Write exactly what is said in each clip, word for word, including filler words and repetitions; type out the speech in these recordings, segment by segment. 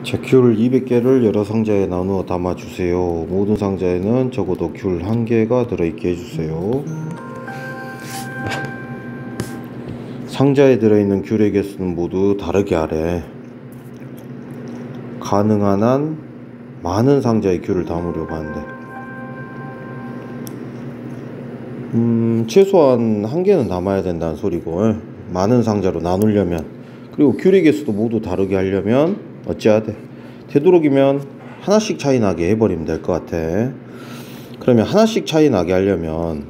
자, 귤 이백 개를 여러 상자에 나누어 담아주세요. 모든 상자에는 적어도 귤 한 개가 들어있게 해주세요. 상자에 들어있는 귤의 개수는 모두 다르게 하래. 가능한 한 많은 상자에 귤을 담으려고 하는데 음, 최소한 한 개는 담아야 된다는 소리고, 많은 상자로 나누려면, 그리고 귤의 개수도 모두 다르게 하려면 어찌해야 돼? 되도록이면 하나씩 차이 나게 해버리면 될 것 같아. 그러면 하나씩 차이 나게 하려면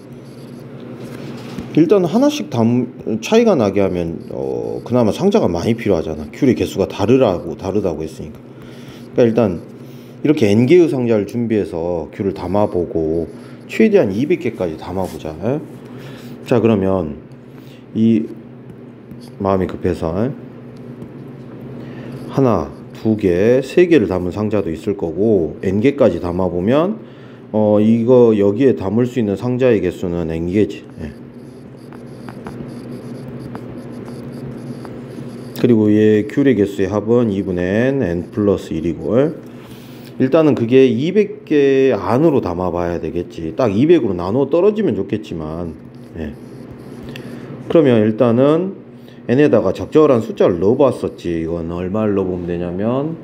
일단 하나씩 담 차이가 나게 하면 어 그나마 상자가 많이 필요하잖아. 귤의 개수가 다르라고 다르다고 했으니까. 그러니까 일단 이렇게 엔 개의 상자를 준비해서 귤을 담아보고 최대한 이백 개까지 담아보자. 에? 자, 그러면 이 마음이 급해서 에? 하나, 두 개, 세 개를 담은 상자도 있을 거고 엔 개까지 담아보면 어 이거 여기에 담을 수 있는 상자의 개수는 엔 개지. 예. 그리고 얘 귤의 개수의 합은 이분의 n, n 플러스 일이고, 일단은 그게 이백 개 안으로 담아봐야 되겠지. 딱 이백으로 나누어 떨어지면 좋겠지만, 예. 그러면 일단은 n에다가 적절한 숫자를 넣어봤었지. 이건 얼마를 넣어보면 되냐면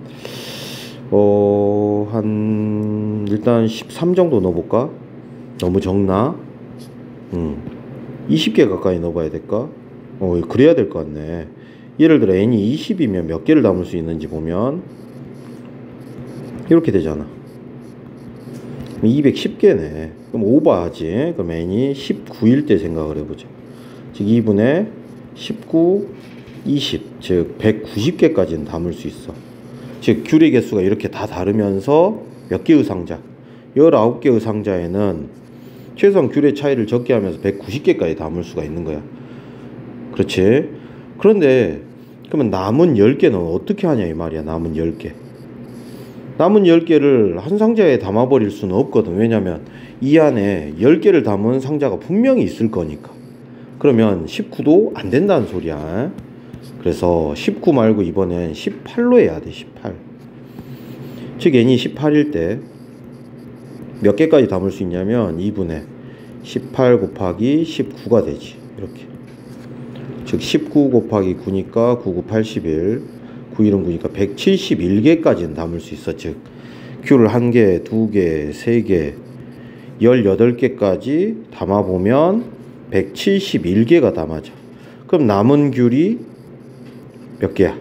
어, 한 일단 십삼 정도 넣어볼까? 너무 적나? 음, 이십 개 가까이 넣어봐야 될까? 어, 그래야 될 것 같네. 예를 들어 n이 이십이면 몇 개를 담을 수 있는지 보면 이렇게 되잖아. 이백십 개네. 그럼 오버하지. 그럼 n이 십구일 때 생각을 해보자. 즉 이분의 십구, 이십, 즉 백구십 개까지는 담을 수 있어. 즉 귤의 개수가 이렇게 다 다르면서 몇 개의 상자? 열아홉 개의 상자에는 최소한 귤의 차이를 적게 하면서 백구십 개까지 담을 수가 있는 거야. 그렇지? 그런데 그러면 남은 열 개는 어떻게 하냐 이 말이야. 남은 열 개. 남은 열 개를 한 상자에 담아버릴 수는 없거든. 왜냐면 이 안에 열 개를 담은 상자가 분명히 있을 거니까. 그러면 십구도 안 된다는 소리야. 그래서 십구 말고 이번엔 십팔로 해야 돼. 십팔. 즉 n이 십팔일 때 몇 개까지 담을 수 있냐면 이분의 십팔 곱하기 십구가 되지. 이렇게. 즉 십구 곱하기 구니까 구, 구, 팔십일, 구일은 구니까 백칠십일 개까지는 담을 수 있어. 즉 귤을 한 개, 두 개, 세 개, 열여덟 개까지 담아보면 백칠십일 개가 담아져. 그럼 남은 귤이 몇 개야?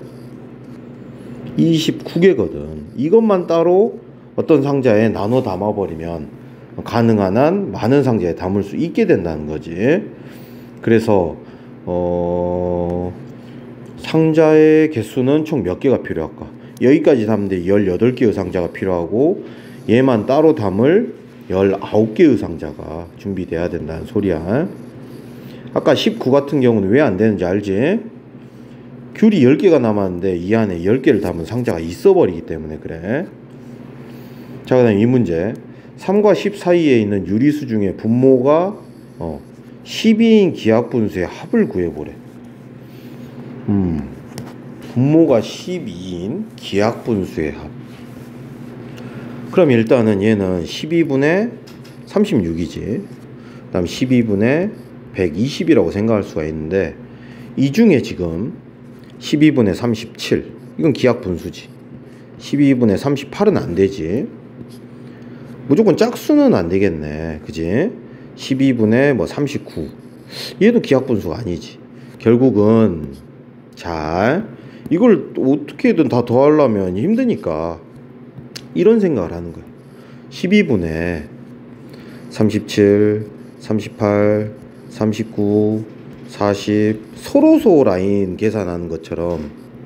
이십구 개거든. 이것만 따로 어떤 상자에 나눠 담아버리면 가능한 한 많은 상자에 담을 수 있게 된다는 거지. 그래서 어... 상자의 개수는 총 몇 개가 필요할까? 여기까지 담는데 열여덟 개의 상자가 필요하고 얘만 따로 담을 열아홉 개의 상자가 준비돼야 된다는 소리야. 아까 십구 같은 경우는 왜 안 되는지 알지? 귤이 열 개가 남았는데 이 안에 열 개를 담은 상자가 있어버리기 때문에 그래. 자, 그 다음 이 문제. 삼과 십 사이에 있는 유리수 중에 분모가 어, 십이인 기하분수의 합을 구해보래. 음, 분모가 십이인 기하분수의 합. 그럼 일단은 얘는 십이분의 삼십육이지. 그 다음 십이분의 백이십이라고 생각할 수가 있는데 이 중에 지금 십이분의 삼십칠, 이건 기하분수지. 십이분의 삼십팔은 안 되지. 무조건 짝수는 안 되겠네. 그지? 십이분의 뭐 삼십구, 얘도 기하분수가 아니지. 결국은 잘 이걸 어떻게든 다 더하려면 힘드니까 이런 생각을 하는 거야. 십이분의 삼십칠, 삼십팔, 삼십구, 사십 서로소 라인 계산하는 것처럼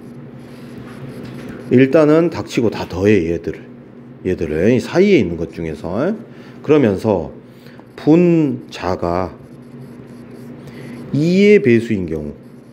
일단은 닥치고 다 더해. 얘들을 얘들을 사이에 있는 것 중에서. 그러면서 분자가 이의 배수인 경우,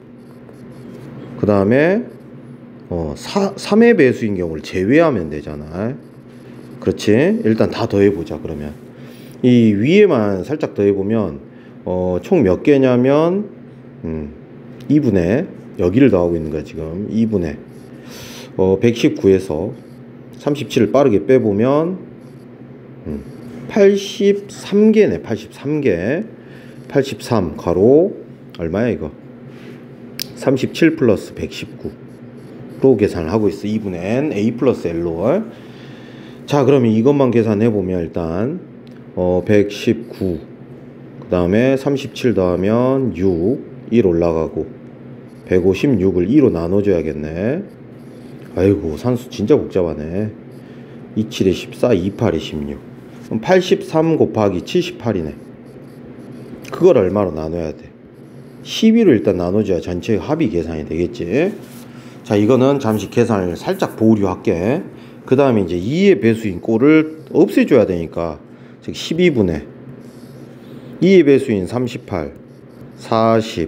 그 다음에 어, 삼의 배수인 경우를 제외하면 되잖아. 그렇지? 일단 다 더해보자. 그러면 이 위에만 살짝 더해보면 어, 총 몇 개냐면 음, 이분의 여기를 더하고 있는 거야 지금. 이분의 어, 백십구에서 삼십칠을 빠르게 빼보면 음, 팔십삼 개네. 팔십삼 개. 팔십삼 가로 얼마야 이거? 삼십칠 플러스 백십구로 계산을 하고 있어. 이분의 n a 플러스 l로. 자, 그러면 이것만 계산해 보면 일단 어, 백십구 그 다음에 삼십칠 더하면 육, 일 올라가고 백오십육을 이로 나눠줘야겠네. 아이고, 산수 진짜 복잡하네. 이십칠에 십사, 이십팔에 십육. 그럼 팔십삼 곱하기 칠십팔이네. 그걸 얼마로 나눠야 돼? 십이로 일단 나눠줘야 전체 합이 계산이 되겠지. 자, 이거는 잠시 계산을 살짝 보류할게. 그 다음에 이제 이의 배수인 꼴을 없애줘야 되니까, 즉 십이분의 이의 배수인 삼십팔, 사십,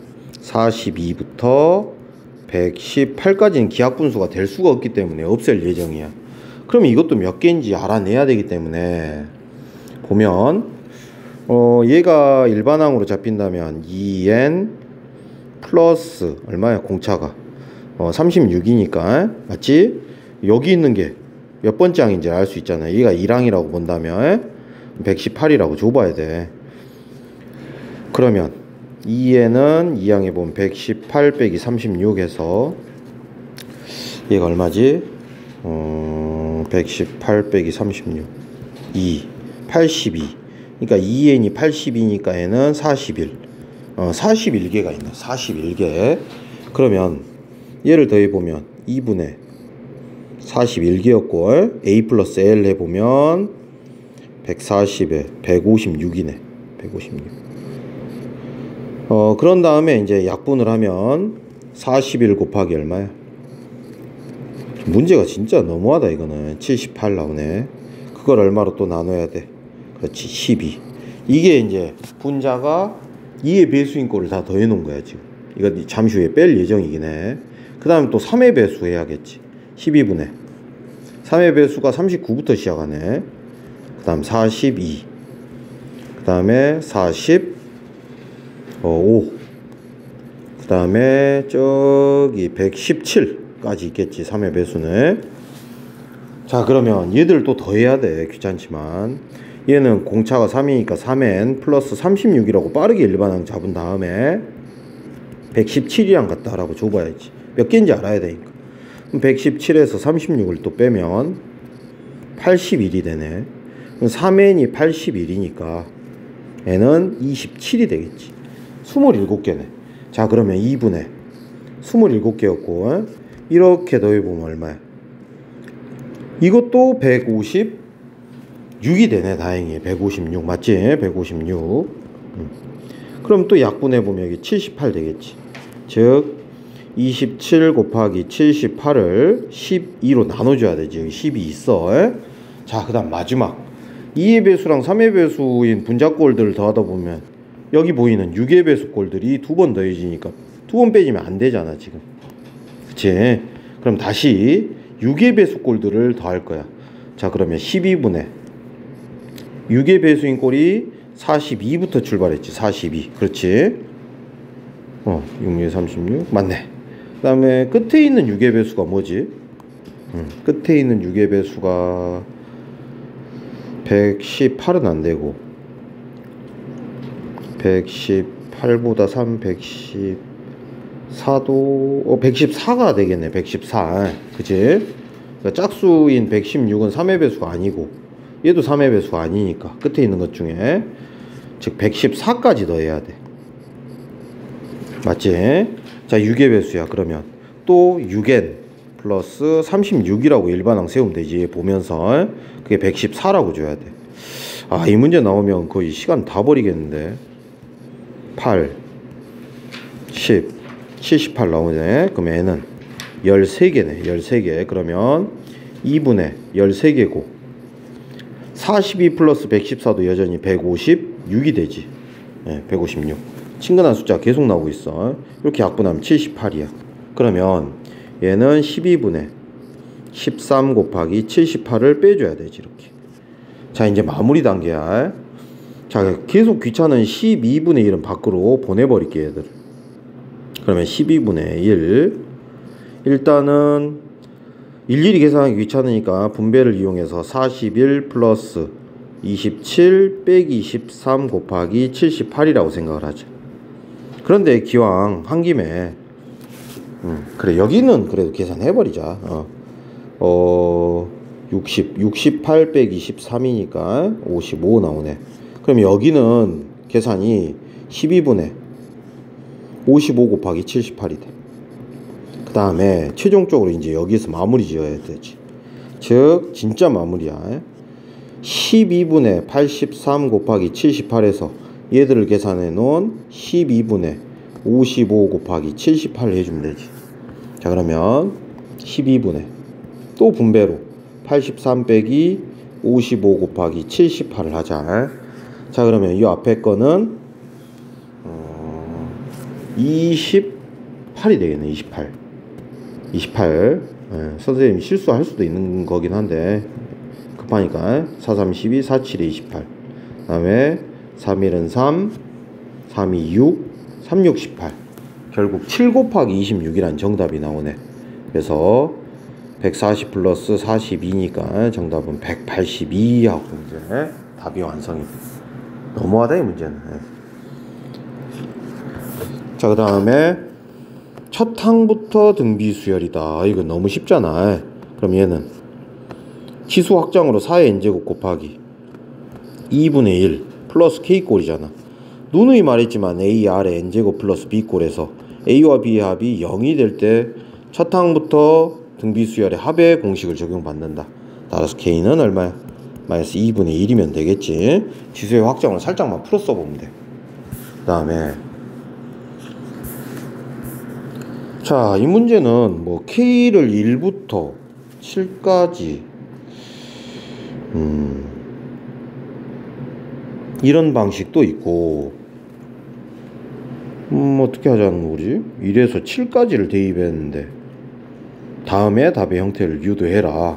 사십이부터 백십팔까지는 기하분수가 될 수가 없기 때문에 없앨 예정이야. 그럼 이것도 몇 개인지 알아내야 되기 때문에 보면 어 얘가 일반항으로 잡힌다면 이 엔 플러스 얼마야 공차가 어 삼십육이니까 맞지? 여기 있는 게 몇 번째 항인지 알 수 있잖아. 얘가 일 항이라고 본다면 백십팔이라고 줘봐야 돼. 그러면 이 엔은 이 항에 보면 백십팔 빼기 삼십육에서 얘가 얼마지? 어, 백십팔 빼기 삼십육 이, 팔십이. 그러니까 이 엔이 팔십이니까 얘는 사십일. 어, 사십일 개가 있네. 사십일 개. 그러면 얘를 더해보면 이분의 사십일 개였고 a 플러스 l 해보면 백사십에 백오십육이네. 백오십육. 어, 그런 다음에 이제 약분을 하면 사십일 곱하기 얼마야? 문제가 진짜 너무하다. 이거는 칠십팔 나오네. 그걸 얼마로 또 나눠야 돼? 그렇지, 십이. 이게 이제 분자가 이의 배수인 꼴을 다 더해 놓은 거야 지금. 이거 잠시 후에 뺄 예정이긴 해. 그 다음에 또 삼의 배수 해야겠지. 십이분의 삼의 배수가 삼십구부터 시작하네. 그 다음 사십이, 그 다음에 사십오, 그 다음에 저기 백십칠까지 있겠지. 삼의 배수는. 자, 그러면 얘들 또 더해야 돼. 귀찮지만 얘는 공차가 삼이니까 삼 엔 플러스 삼십육이라고 빠르게 일반항 잡은 다음에 백십칠이랑 같다라고 줘봐야지. 몇 개인지 알아야 되니까. 그럼 백십칠에서 삼십육을 또 빼면 팔십일이 되네. 그럼 삼 엔이 팔십일이니까 n은 이십칠이 되겠지. 이십칠 개네. 자, 그러면 이분의 이십칠 개였고 이렇게 더해보면 얼마야? 이것도 백오십육이 되네. 다행히 백오십육 맞지? 백오십육. 음. 그럼 또 약분해보면 여기 칠십팔 되겠지. 즉 이십칠 곱하기 칠십팔을 십이로 나눠줘야 되지. 여기 십이 있어. 에? 자, 그 다음 마지막 이의 배수랑 삼의 배수인 분자꼴들을 더하다 보면 여기 보이는 육의 배수 꼴들이 두 번 더해지니까 두 번 빼지면 안 되잖아 지금. 그치? 그럼 다시 육의 배수 꼴들을 더할 거야. 자, 그러면 십이분의 육의 배수인 꼴이 사십이부터 출발했지. 사십이. 그렇지? 어, 육, 육, 삼십육. 맞네. 그 다음에 끝에 있는 육의 배수가 뭐지? 음, 끝에 있는 육의 배수가 백십팔은 안 되고 백십팔보다 삼, 백십사도 어, 백십사가 되겠네. 백십사. 그치? 그러니까 짝수인 백십육은 삼의 배수가 아니고 얘도 삼의 배수가 아니니까 끝에 있는 것 중에 즉 백십사까지 더해야 돼. 맞지? 자, 육의 배수야. 그러면 또 육 엔 플러스 삼십육이라고 일반항 세우면 되지. 보면서 그게 백십사라고 줘야 돼. 아, 이 문제 나오면 거의 시간 다 버리겠는데. 팔, 십, 칠십팔 나오네. 그럼 n은 열세 개네. 열세 개. 그러면 이분의 열세 개고 사십이 플러스 백십사도 여전히 백오십육이 되지. 네, 백오십육. 친근한 숫자 계속 나오고 있어. 이렇게 약분하면 칠십팔이야. 그러면 얘는 십이분의 십삼 곱하기 칠십팔을 빼줘야 되지. 이렇게. 자, 이제 마무리 단계야. 자, 계속 귀찮은 십이분의 일은 밖으로 보내버릴게 얘들. 그러면 십이분의 일 일단은 일일이 계산하기 귀찮으니까 분배를 이용해서 사십일 플러스 이십칠 빼기 이십삼 곱하기 칠십팔이라고 생각을 하죠. 그런데 기왕 한 김에 음, 그래 여기는 그래도 계산해버리자. 어, 어 육십, 육십팔 빼기 이십삼이니까 오십오 나오네. 그럼 여기는 계산이 십이분의 오십오 곱하기 칠십팔이 돼. 그 다음에 최종적으로 이제 여기서 마무리 지어야 되지. 즉 진짜 마무리야. 십이분의 팔십삼 곱하기 칠십팔에서 얘들을 계산해 놓은 십이분의 오십오 곱하기 칠십팔을 해주면 되지. 자 그러면 십이분의 또 분배로 팔십삼 빼기 오십오 곱하기 칠십팔을 하자. 자 그러면 이 앞에 거는 어 이십팔이 되겠네. 이십팔 이십팔. 예, 선생님이 실수할 수도 있는 거긴 한데 급하니까 사, 삼, 십이, 사, 칠에 이십팔. 그 다음에 삼, 일은 삼, 삼, 이, 육, 삼, 육, 십팔. 결국 칠 곱하기 이십육이란 정답이 나오네. 그래서 백사십 플러스 사십이니까 정답은 백팔십이 하고 이제 답이 완성이 돼. 너무하다 이 문제는. 자 그 다음에 첫 항부터 등비 수열이다. 이거 너무 쉽잖아. 그럼 얘는 치수 확장으로 사의 n제곱 곱하기 이분의 일 플러스 k꼴이잖아. 누누이 말했지만 a, r의 n제곱 플러스 b꼴에서 a와 b의 합이 영이 될 때 첫 항부터 등비수열의 합의 공식을 적용받는다. 따라서 k는 얼마야? 마이너스 이분의 일이면 되겠지. 지수의 확장을 살짝만 풀어 써보면 돼. 그 다음에 자, 이 문제는 뭐 k를 일부터 칠까지 음, 이런 방식도 있고 음, 어떻게 하자는 거지? 일에서 칠까지를 대입했는데 다음에 답의 형태를 유도해라.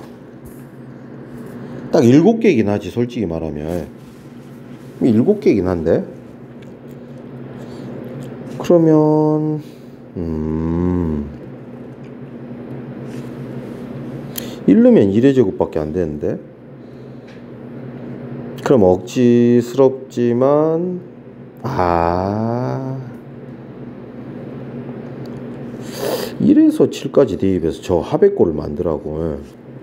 딱 일곱 개이긴 하지 솔직히 말하면. 일곱 개이긴 한데 그러면 음 일 넣으면 일의 제곱밖에 안 되는데 그럼 억지스럽지만 아 일에서 칠까지 대입해서 저 합의꼴을 만들라고.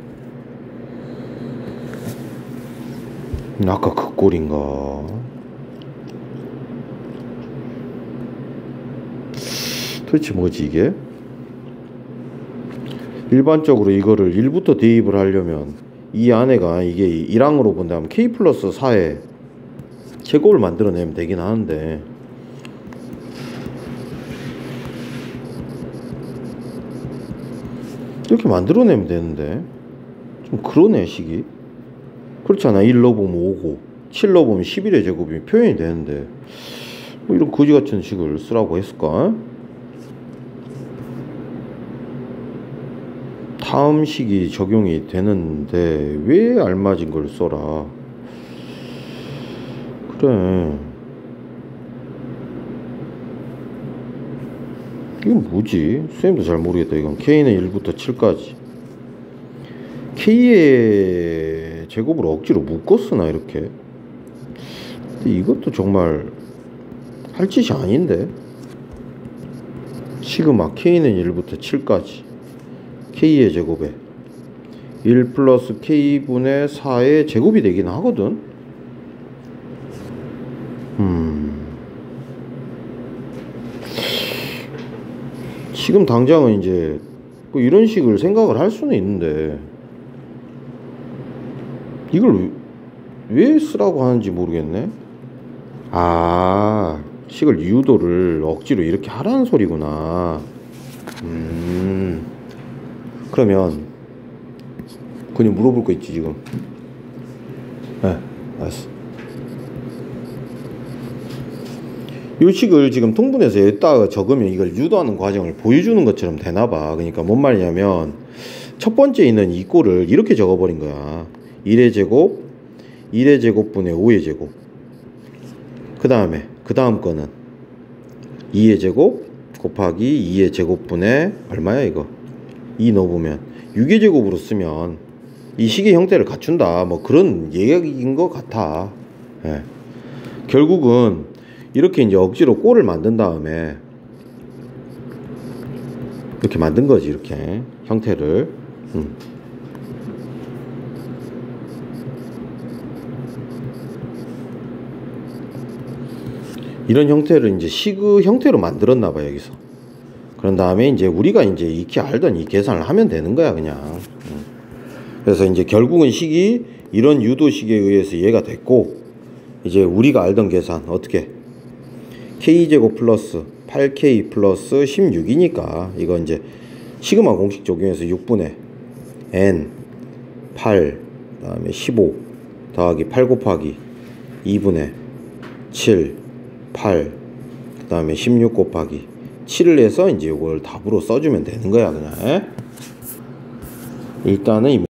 아까 그 꼴인가? 도대체 뭐지 이게? 일반적으로 이거를 일부터 대입을 하려면 이 안에가 이게 일항으로 본다면 k 플러스 사의 제곱을 만들어내면 되긴 하는데 이렇게 만들어내면 되는데 좀 그러네 식이. 그렇잖아. 일 넣어보면 오고 칠 넣어보면 십일의 제곱이 표현이 되는데 뭐 이런 거지같은 식을 쓰라고 했을까? 다음 식이 적용이 되는데 왜 알맞은 걸 써라. 그래 이건 뭐지? 선생님도 잘 모르겠다. 이건 k는 일부터 칠까지 k의 제곱을 억지로 묶었으나 이렇게. 근데 이것도 정말 할 짓이 아닌데. 시그마 k는 일부터 칠까지 k의 제곱에 일 플러스 k분의 사의 제곱이 되긴 하거든. 음 지금 당장은 이제 뭐 이런 식을 생각을 할 수는 있는데 이걸 왜 쓰라고 하는지 모르겠네. 아 식을 유도를 억지로 이렇게 하라는 소리구나. 음 그러면 그냥 물어볼 거 있지 지금. 네 알았어. 요 식을 지금 통분해서 여기다가 적으면 이걸 유도하는 과정을 보여주는 것처럼 되나봐. 그러니까 뭔 말이냐면 첫 번째 있는 이 꼴을 이렇게 적어버린 거야. 일의 제곱 일의 제곱분의 오의 제곱. 그 다음에 그 다음 거는 이의 제곱 곱하기 이의 제곱분의 얼마야 이거? 이 넣어보면 육의 제곱으로 쓰면 이 식의 형태를 갖춘다, 뭐 그런 얘기인 것 같아. 예. 결국은 이렇게 이제 억지로 꼴을 만든 다음에 이렇게 만든 거지. 이렇게 형태를. 음. 이런 형태를 이제 식의 형태로 만들었나 봐, 여기서. 그런 다음에 이제 우리가 이제 익히 알던 이 계산을 하면 되는 거야, 그냥. 음. 그래서 이제 결국은 식이 이런 유도식에 의해서 얘가 됐고, 이제 우리가 알던 계산 어떻게? K제곱 플러스 팔 케이 플러스 십육이니까 이거 이제 시그마 공식 적용해서 육분의 N 팔 그 다음에 십오 더하기 팔 곱하기 이분의 칠 팔 그 다음에 십육 곱하기 칠을 해서 이제 이걸 답으로 써주면 되는 거야, 그냥. 일단은